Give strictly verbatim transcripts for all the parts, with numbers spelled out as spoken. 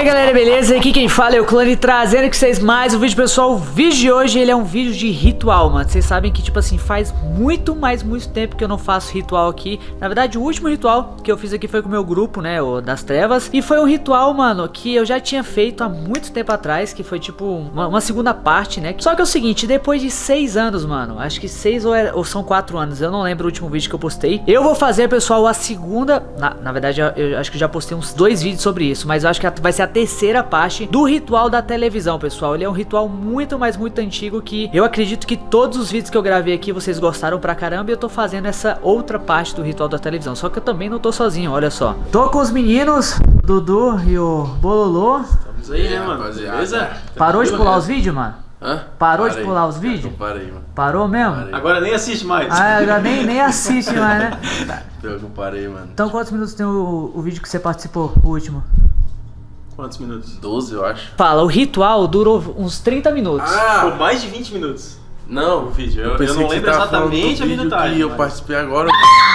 aí galera, beleza? Aqui quem fala é o Clone, trazendo com vocês mais um vídeo, pessoal. O vídeo de hoje, ele é um vídeo de ritual, mano. Vocês sabem que, tipo assim, faz muito, mais muito tempo que eu não faço ritual aqui. Na verdade, o último ritual que eu fiz aqui foi com o meu grupo, né, o das trevas. E foi um ritual, mano, que eu já tinha feito há muito tempo atrás, que foi tipo uma, uma segunda parte, né. Só que é o seguinte, depois de seis anos, mano, acho que seis ou, é, ou são quatro anos, eu não lembro o último vídeo que eu postei. Eu vou fazer, pessoal, a segunda, na, na verdade, eu, eu acho que já postei uns dois vídeos sobre isso, mas eu acho que vai ser a terceira parte do ritual da televisão, pessoal. Ele é um ritual muito, mas muito antigo, que eu acredito que todos os vídeos que eu gravei aqui vocês gostaram pra caramba, e eu tô fazendo essa outra parte do ritual da televisão. Só que eu também não tô sozinho, olha só. Tô com os meninos, o Dudu e o Bololô. Estamos aí, né, mano? Beleza? Parou de pular os vídeos, mano? Hã? Parou Parei. de pular os vídeos? Parei, mano. Parou mesmo? Parei. Agora nem assiste mais. Ah, agora nem, nem assiste mais, né? Pior que eu parei, mano. Então quantos minutos tem o, o vídeo que você participou, o último? Quantos minutos? doze, eu acho. Fala, o ritual durou uns trinta minutos. Ah! Por mais de vinte minutos. Não, O vídeo. Eu, eu pensei não que você lembro tava falando do exatamente a vídeo minutagem. que eu mas- participei agora.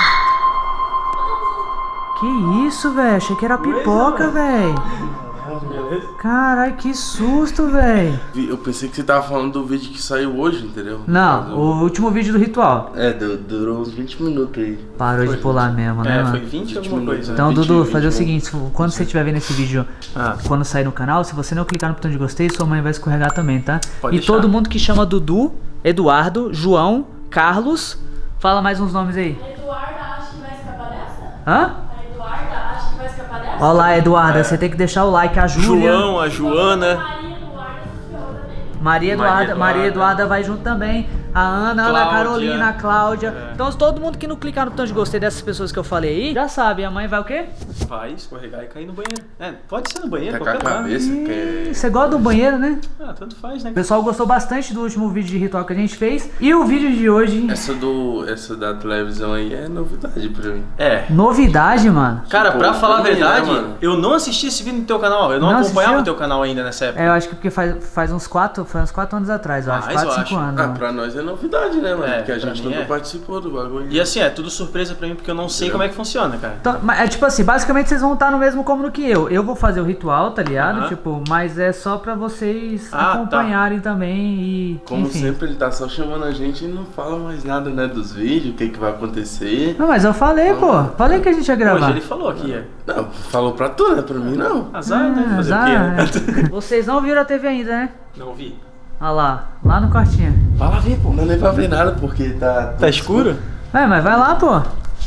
Que isso, velho? Achei que era pipoca, velho. Beleza? Caralho, que susto, velho. Eu pensei que você tava falando do vídeo que saiu hoje, entendeu? Não, Do- o último vídeo do ritual. É, du- durou uns vinte minutos aí. Parou de pular mesmo, né, É, mano? foi vinte e alguma coisa. Então, vinte, Dudu, vinte, fazer o vinte. seguinte, quando você estiver vendo esse vídeo, Ah. quando sair no canal, se você não clicar no botão de gostei, sua mãe vai escorregar também, tá? Pode e deixar. todo mundo que chama Dudu, Eduardo, João, Carlos, fala mais uns nomes aí. Eduarda acha que vai escapar dessa? Hã? A Eduarda acha que vai escapar dessa? Olá, Eduarda, você tem que deixar o like, a Júlia. João, a Joana. Maria Eduarda se ferrou também. Maria Eduarda, Maria Eduarda. Maria Eduarda vai junto também. A Ana, a Ana Cláudia. Carolina, a Cláudia. É. Então, todo mundo que não clicar no botão de gostei dessas pessoas que eu falei aí, já sabe, a mãe vai o quê? Vai escorregar e cair no banheiro. É, pode ser no banheiro, Tá com a qualquer lugar. cabeça, que Ih, é... Você gosta do banheiro, né? Ah, tanto faz, né? O pessoal gostou bastante do último vídeo de ritual que a gente fez. E o vídeo de hoje, Essa do... Essa da televisão aí é novidade pra mim. É. novidade, mano. Cara, Tipo, pra falar a pra mim, né, verdade, mano? eu não assisti esse vídeo no teu canal. Eu não, Não acompanhava assistiu? o teu canal ainda nessa época. É, eu acho que porque faz, faz uns quatro, foi uns quatro anos atrás, eu acho. Mais, Quatro, eu cinco acho. anos. Ah, mano. pra nós é novidade, né, mano? É, Porque a pra gente mim nunca é. participou do bagulho. E assim, é tudo surpresa pra mim porque eu não sei como é que funciona, cara. Então, mas é tipo assim, basicamente vocês vão estar no mesmo cômodo que eu. Eu vou fazer o ritual, tá ligado? Aham. Tipo, mas é só pra vocês Ah, acompanharem também e. Como enfim. sempre, ele tá só chamando a gente e não fala mais nada, né, dos vídeos, o que que vai acontecer. Não, mas eu falei, pô. Falei que a gente ia gravar. Hoje ele falou aqui, é. Não, falou pra tu, né? Pra mim, não. Azar, né? Ah, Fazer azar, o quê, né? é. Vocês não viram a T V ainda, né? Não vi. Olha lá, lá no quartinho. Vai lá ver, pô. Não dá nem pra ver nada, porque tá... Tá escuro? É, mas vai lá, pô.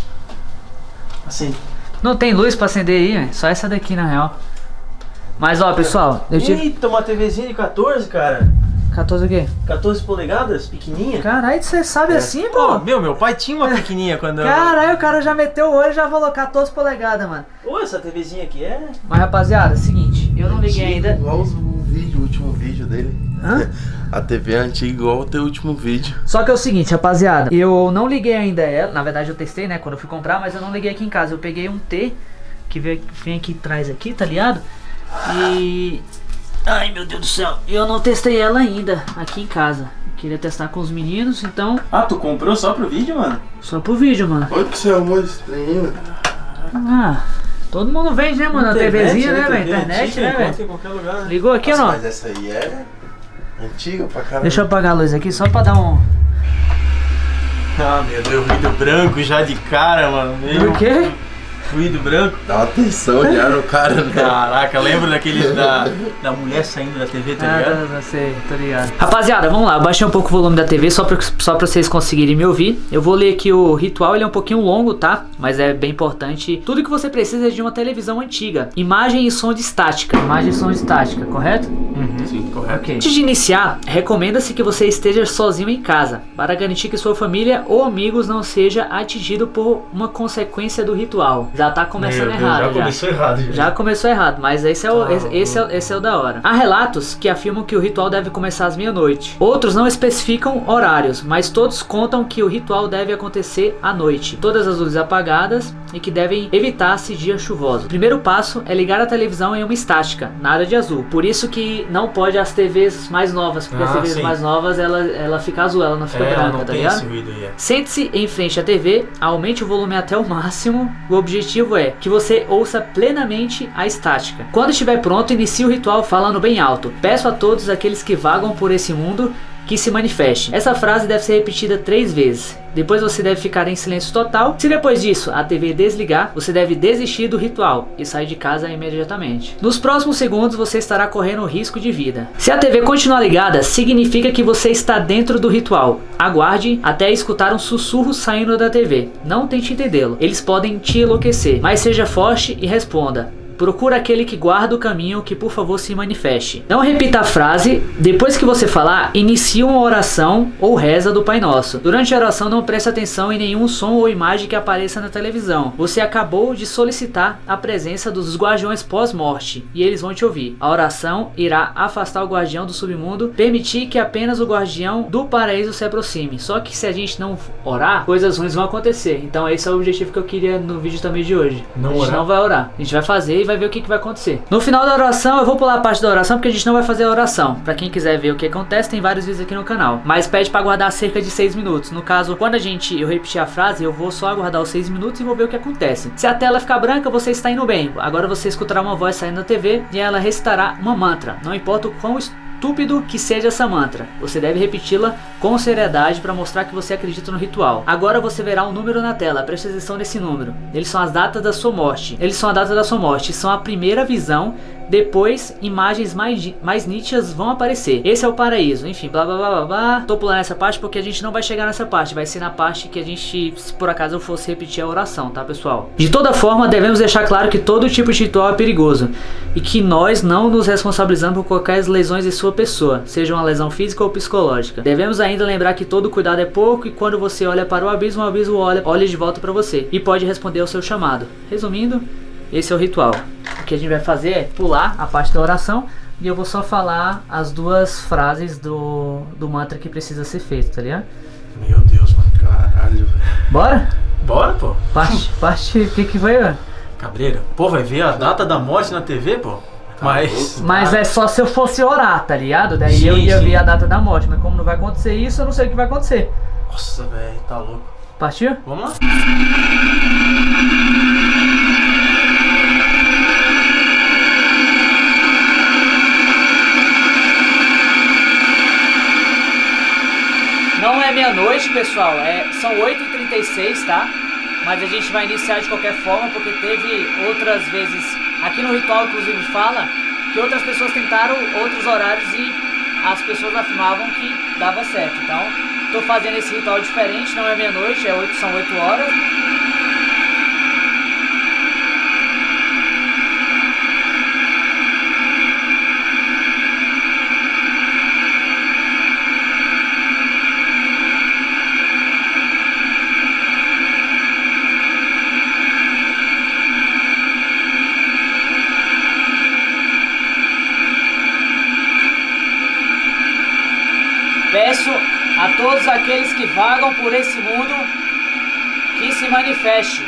Assim. Não tem luz pra acender aí, é só essa daqui na real. Mas ó, pessoal, eu tive. Eita, uma TVzinha de quatorze, cara. quatorze o quê? quatorze polegadas, pequenininha. Caralho, você sabe assim, Pô, pô? meu, meu pai tinha uma pequenininha quando eu... Caralho, o cara já meteu o olho e já falou quatorze polegadas, mano. Ô, essa TVzinha aqui é... Mas rapaziada, é o seguinte, eu não liguei ainda. Igual os- o vídeo, o último vídeo dele. Hã? A T V é antiga igual o teu último vídeo. Só que é o seguinte, rapaziada, eu não liguei ainda ela. Na verdade eu testei, né, quando eu fui comprar, mas eu não liguei aqui em casa. Eu peguei um T que vem, vem aqui atrás aqui, tá ligado? E... ai, meu Deus do céu, eu não testei ela ainda aqui em casa. Eu queria testar com os meninos, então Ah, tu comprou só pro vídeo, mano? só pro vídeo, mano. Olha que você arrumou esse trem aí, mano. Ah, todo mundo vende, né, mano? A TVzinha, né, velho? Internet, né, velho? Encontra em qualquer lugar, né? Ligou aqui ou Nossa, não? mas essa aí é antiga pra caramba. Deixa eu apagar a luz aqui só pra dar um... Ah, meu Deus, ruído branco já de cara, mano. Meu, O quê? ruído branco. Dá uma atenção já no cara, né? Caraca, lembra daquele da, da mulher saindo da T V, tá Ah, ligado? não, não sei, tô ligado. Rapaziada, vamos lá, eu baixei um pouco o volume da T V só pra, só pra vocês conseguirem me ouvir. Eu vou ler aqui o ritual, ele é um pouquinho longo, tá? Mas é bem importante. Tudo que você precisa é de uma televisão antiga. Imagem e som de estática. Imagem e som de estática, correto? Uhum. Sim, correto. Ok. Antes de iniciar, recomenda-se que você esteja sozinho em casa, para garantir que sua família ou amigos não seja atingido por uma consequência do ritual. Já tá começando Meu Deus, errado. já começou errado. Já. Já começou errado, mas esse é, o, Tá esse, esse, é, o- esse é o da hora. Há relatos que afirmam que o ritual deve começar às meia-noite. Outros não especificam horários, mas todos contam que o ritual deve acontecer à noite. Todas as luzes apagadas e que devem evitar-se dias chuvosos. O primeiro passo é ligar a televisão em uma estática, nada de azul. Por isso que não pode as T Vs mais novas, porque Ah, as T Vs sim. mais novas, ela, ela fica azul, ela não fica É, branca, não tá tem ligado? esse ruído aí. É. Sente-se em frente à T V, aumente o volume até o máximo. O objetivo é que você ouça plenamente a estática. Quando estiver pronto, inicie o ritual falando bem alto. Peço a todos aqueles que vagam por esse mundo que se manifeste. Essa frase deve ser repetida três vezes. Depois você deve ficar em silêncio total. Se depois disso a T V desligar, você deve desistir do ritual e sair de casa imediatamente. Nos próximos segundos você estará correndo risco de vida. Se a T V continuar ligada, significa que você está dentro do ritual. Aguarde até escutar um sussurro saindo da T V. Não tente entendê-lo. Eles podem te enlouquecer, mas seja forte e responda. Procura aquele que guarda o caminho, que por favor se manifeste. Não repita a frase. Depois que você falar, inicie uma oração ou reza do Pai Nosso. Durante a oração não preste atenção em nenhum som ou imagem que apareça na televisão. Você acabou de solicitar a presença dos guardiões pós-morte e eles vão te ouvir. A oração irá afastar o guardião do submundo, permitir que apenas o guardião do paraíso se aproxime. Só que se a gente não orar, coisas ruins vão acontecer. Então esse é o objetivo que eu queria no vídeo também de hoje. Não a gente orar? não vai orar. A gente vai fazer e vai ver o que, que vai acontecer. No final da oração, eu vou pular a parte da oração porque a gente não vai fazer a oração. Pra quem quiser ver o que acontece, tem vários vídeos aqui no canal. Mas pede pra aguardar cerca de seis minutos. No caso, quando a gente eu repetir a frase, eu vou só aguardar os seis minutos e vou ver o que acontece. Se a tela ficar branca, você está indo bem. Agora você escutará uma voz saindo da T V e ela recitará uma mantra. Não importa o quão estúpido que seja essa mantra, você deve repeti-la com seriedade para mostrar que você acredita no ritual. Agora você verá um número na tela, preste atenção nesse número. Eles são as datas da sua morte. Eles são a data da sua morte, são a primeira visão. Depois, imagens mais, mais nítidas vão aparecer. Esse é o paraíso. Enfim, blá blá blá blá blá. Tô pulando essa parte porque a gente não vai chegar nessa parte. Vai ser na parte que a gente, se por acaso eu fosse repetir a oração, tá, pessoal? De toda forma, devemos deixar claro que todo tipo de ritual é perigoso e que nós não nos responsabilizamos por qualquer lesões em sua pessoa, seja uma lesão física ou psicológica. Devemos ainda lembrar que todo cuidado é pouco e quando você olha para o abismo, o abismo olha, olha de volta para você e pode responder ao seu chamado. Resumindo, esse é o ritual. O que a gente vai fazer é pular a parte da oração e eu vou só falar as duas frases do, do mantra que precisa ser feito, tá ligado? Meu Deus, mano. Caralho, velho. Bora? Bora, pô. Parte, parte, o que que foi, mano? Cabreira. Pô, vai ver a data da morte na T V, pô? Mas... Mas é só se eu fosse orar, tá ligado? Daí Sim, eu ia sim. ver a data da morte, mas como não vai acontecer isso, eu não sei o que vai acontecer. Nossa, velho, tá louco. Partiu? Vamos lá? Não é meia-noite, pessoal, é, são oito e trinta e seis, tá? Mas a gente vai iniciar de qualquer forma, porque teve outras vezes, aqui no ritual inclusive fala, que outras pessoas tentaram outros horários e as pessoas afirmavam que dava certo. Então, tô fazendo esse ritual diferente, não é meia-noite, é oito, são oito horas. Peço a todos aqueles que vagam por esse mundo que se manifeste.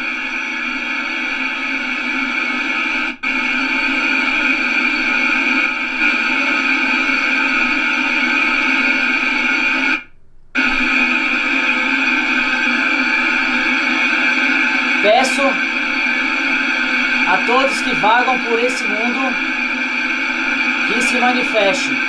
Peço a todos que vagam por esse mundo que se manifeste.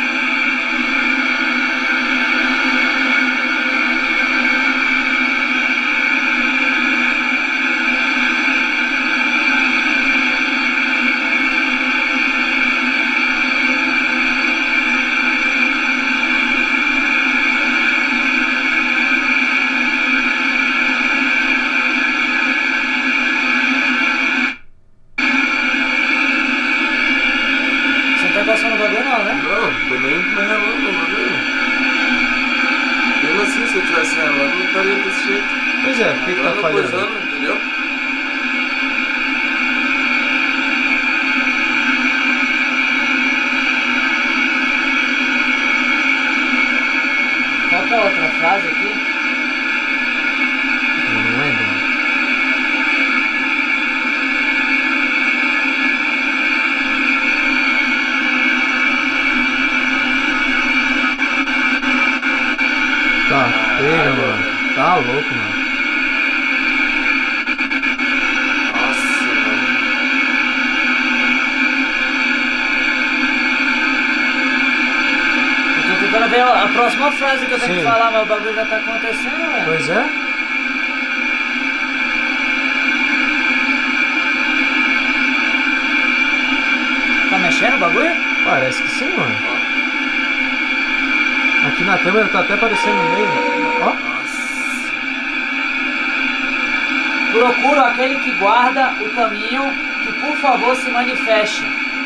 Passando o bagulho não, né? Não, tô nem relando o bagulho. Mesmo assim, se eu tivesse relando, não estaria desse jeito. Pois é, por que que tá Agora eu falhando? coisando, entendeu? Qual que é a outra frase aqui? Eu não lembro. Tá, pega, mano. Tá louco, mano. Nossa, mano. Eu tô tentando ver a próxima frase que eu tenho Sim. que falar, mas o bagulho já tá acontecendo, velho. Pois é. Tá mexendo o bagulho? Parece que sim, mano. Aqui na câmera tá até aparecendo no meio. Ó. Procuro aquele que guarda o caminho, que por favor se manifeste.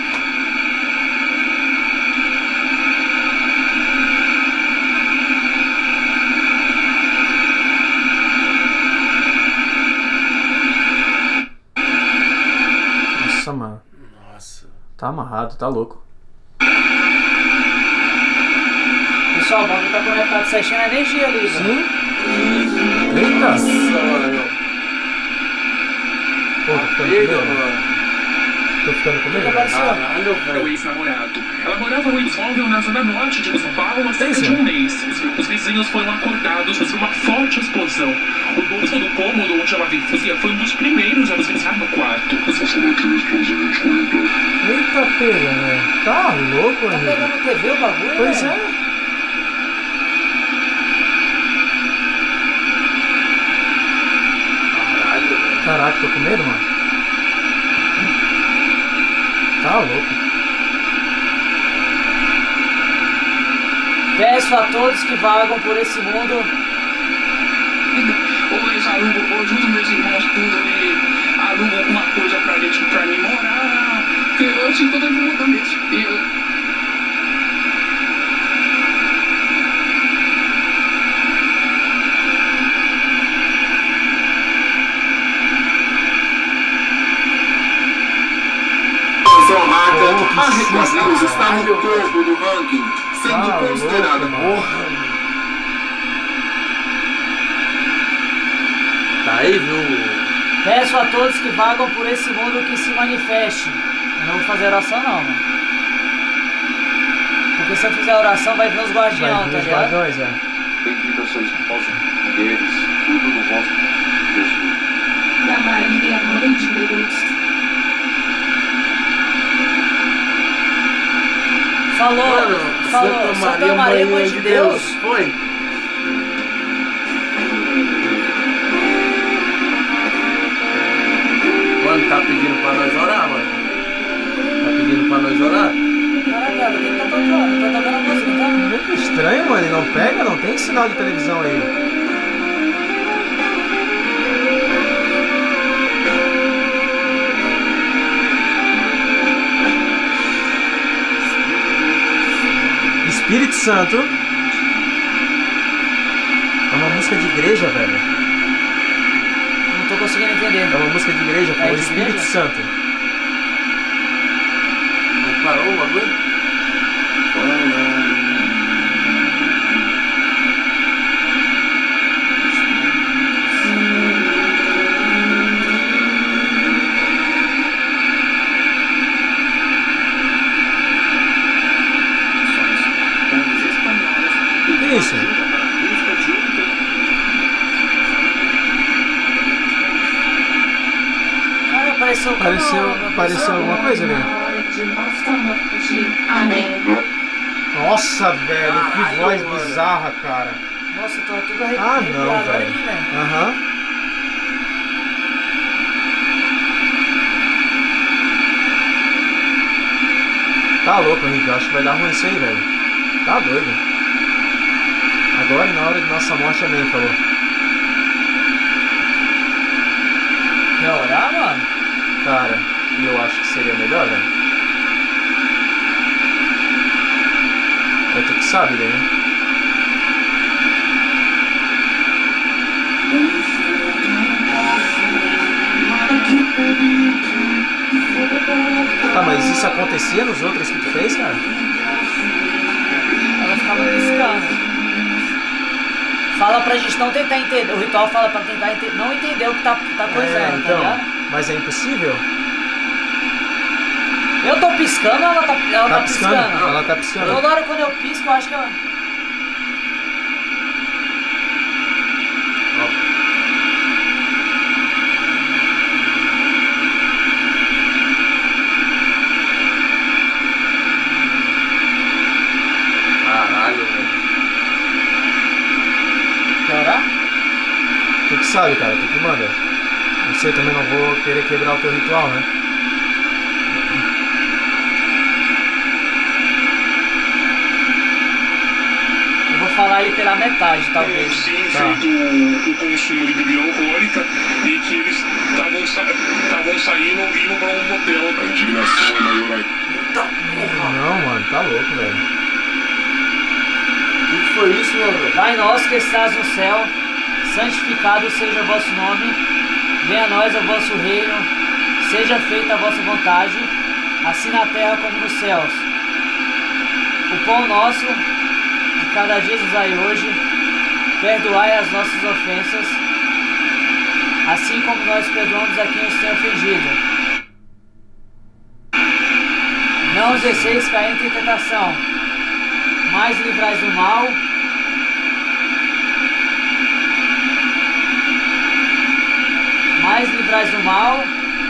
Nossa, mano. Nossa. Tá amarrado, tá louco. Pessoal, o bagulho tá conectado certinho na energia ali, velho. Sim. Eita. Nossa, mano. Pô, tô ficando com Pega, medo. mano. Tô ficando com O que medo. apareceu? Caralho, Meu velho. ex-namorado. Ela morava no imóvel na zona norte de São Paulo há cerca Isso. de um mês. Os, os vizinhos foram acordados por uma forte explosão. O dono do cômodo onde ela vivia foi um dos primeiros a desligar no quarto. Os Eita, pega, velho. Tá louco, Tá Henrique. pegando T V o bagulho, Pois velho? é. Caralho, velho. Caraca, tô com medo, mano. Tá louco. Peço a todos que vagam por esse mundo. Ou eles alugam, ou junto meus irmãos tudo e alugam alguma coisa pra gente, pra mim morar. Porque eu sinto todo mundo mesmo. E eu... Informada, Oh, que a Record susto, News está no caralho. topo do ranking, sendo Tá considerada. louco, mano. Porra. Tá aí, viu? Peço a todos que vagam por esse mundo que se manifeste. Eu não vou fazer oração não, mano. Porque se eu fizer oração vai vir os Vai guardiões, vir tá os ligado? guardiões, é. Bendita sois vós, mulheres, tudo do vosso Jesus. Da Maria, Mãe de Deus. Falou, Mano, falou, Santa Maria, Mãe de Deus. Foi. Mano, tá pedindo pra nós orar, mano. Tá pedindo pra nós orar? Caralho, cara, quem tá tocando? Tá tocando a música, tá? Muito estranho, mano. Ele não pega, não tem sinal de televisão aí. Espírito Santo. É uma música de igreja, velho. Não tô conseguindo entender. É uma música de igreja, É pô. de Espírito igreja? Santo. Não parou o bagulho? Que isso? Cara, apareceu o Pareceu, canal, pareceu alguma coisa ali. Amém. Nossa, velho, que Caralho, voz mano. bizarra, cara. Nossa, eu tô tudo arrepiado Ah, não, agora velho. aqui, velho. Aham. Tá louco, Henrique. Eu acho que vai dar ruim isso aí, velho. Tá doido. Agora e na hora de nossa morte, amém, falou. Quer orar, mano? Cara, e eu acho que seria melhor, velho. É tu que sabe, né? Tá, mas isso acontecia nos outros que tu fez, cara? Ela ficava piscando. Fala pra gente não tentar entender. O ritual fala pra tentar ente- não entender o que tá, tá coisando, É, tá então, ligado? mas é impossível? Eu tô piscando ou ela tá, ela Tá tá piscando? piscando? Ela tá piscando. Toda hora quando eu pisco, eu acho que ela. caralho, velho. Quer orar? Tu que sabe, cara, tu que manda. Não sei, também não vou querer quebrar o teu ritual, né? Eu vou falar ele pela metade, talvez. Sim, Tá. feito o, o consumo de bebida alcoólica e que eles estavam sa saindo indo pra um motel. A indignação é maior aí. Não, mano, tá louco, velho. O que foi isso, meu velho? Pai nosso que estás no céu, santificado seja o vosso nome, venha a nós o vosso reino, seja feita a vossa vontade, assim na terra como nos céus. O pão nosso de cada dia nos dai hoje, perdoai as nossas ofensas, assim como nós perdoamos a quem nos tem ofendido. Não os deixeis cair em tentação, mas livrais do mal. Mas livrais do mal.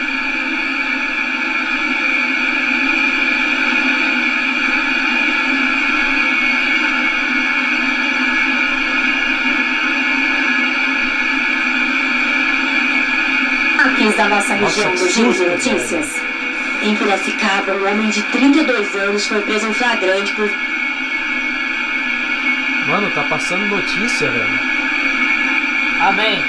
Aqui da nossa região Nossa, do que Giro de susto, Notícias. Em Piracicaba, um homem de trinta e dois anos foi preso em flagrante por... Mano, tá passando notícia, velho. Amém.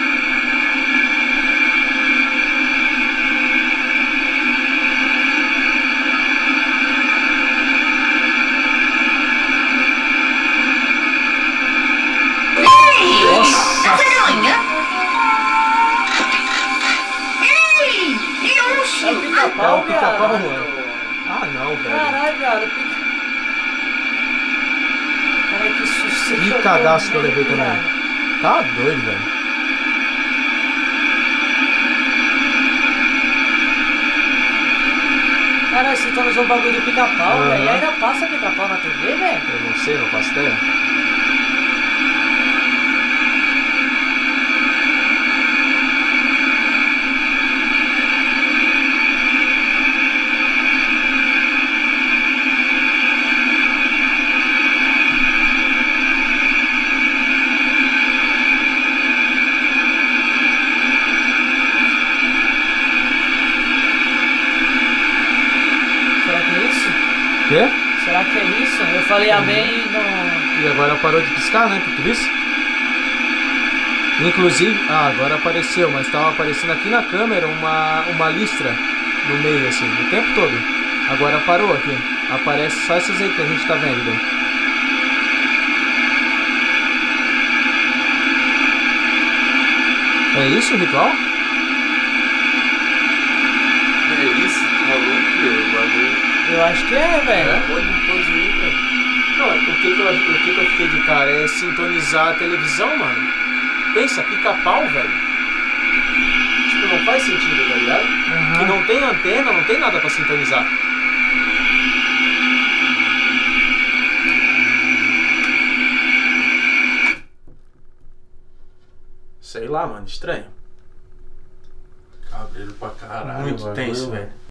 É o pica-pau, É o pica-pau, viado. mano. Ah, não, velho. Caralho, viado. Pica... Caralho, que susto. Que cagaço que eu levei também. Tá doido, velho. Caralho, você atualizou o bagulho do pica-pau, Uhum. velho. E ainda passa pica-pau na T V, velho? Eu não sei, não faço ideia. Será que é isso? Quê? Será que é isso? Eu falei amém e não... E agora parou de piscar, né? Por isso? Inclusive... Ah, agora apareceu, mas tava aparecendo aqui na câmera uma, uma listra no meio, assim, o tempo todo. Agora parou aqui. Aparece só essas aí que a gente tá vendo. Né? É isso o ritual? É isso, tu maluco, meu, o bagulho. Eu acho que é, velho. Pode, pode ir, velho. Não, o que que, eu, o que que eu fiquei de cara é sintonizar a televisão, mano. Pensa, pica-pau, velho. Tipo, não faz sentido, tá ligado? Uhum. Que não tem antena, não tem nada pra sintonizar. Sei lá, mano, estranho. Cabreiro pra caralho. Muito o bagulho, tenso, velho.